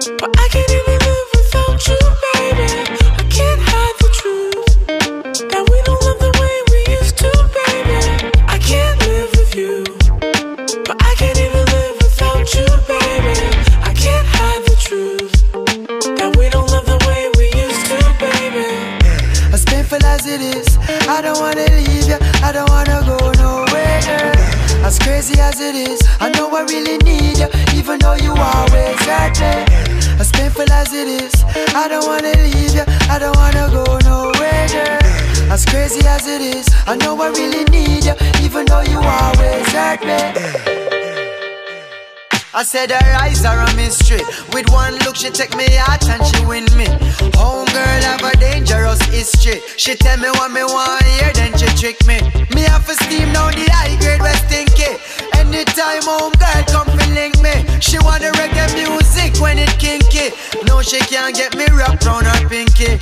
but I can't even live without you, baby. I can't hide the truth that we don't love the way we used to, baby. I can't live with you, but I can't even live without you, baby. I can't hide the truth that we don't love the way we used to, baby. As painful as it is, I don't wanna leave you, I don't wanna go nowhere, girl. As crazy as it is, I know I really need you, even though you always hurt me. As painful as it is, I don't wanna leave you, I don't wanna go nowhere, girl. As crazy as it is, I know I really need you, even though you always hurt me. I said her eyes are a mystery. With one look she take me out and she win me. Homegirl have a dangerous history. She tell me what me want hear, then she trick me. Me have to steam down the high grade West Stinky. Anytime homegirl come fi link me. She want the reggae music when it kinky. No, she can't get me wrapped round her pinky.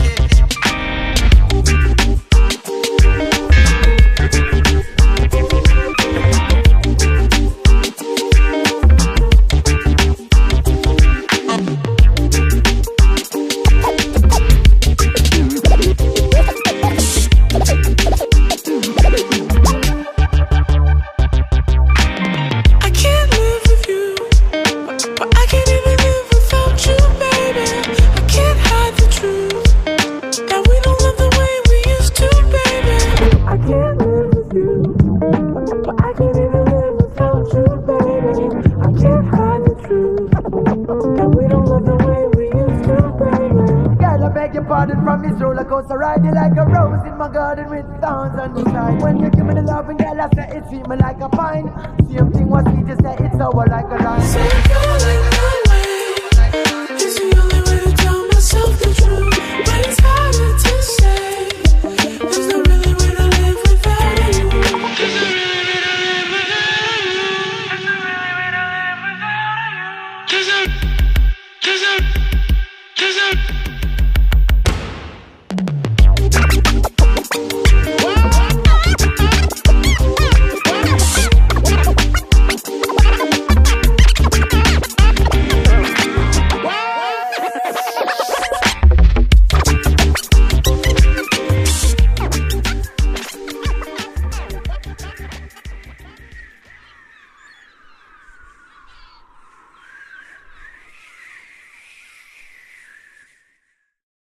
From this roller coaster ride, you like a rose in my garden with thorns on the side. When you give me the loving, girl, I say it sweet me like a pine. Same thing was sweet, you say it's sour like a lime. Say it like my way is the only way to tell myself the truth, but it's harder to say. There's no really way to live without you. There's no really way to live without you. There's no really way to live without you. There's no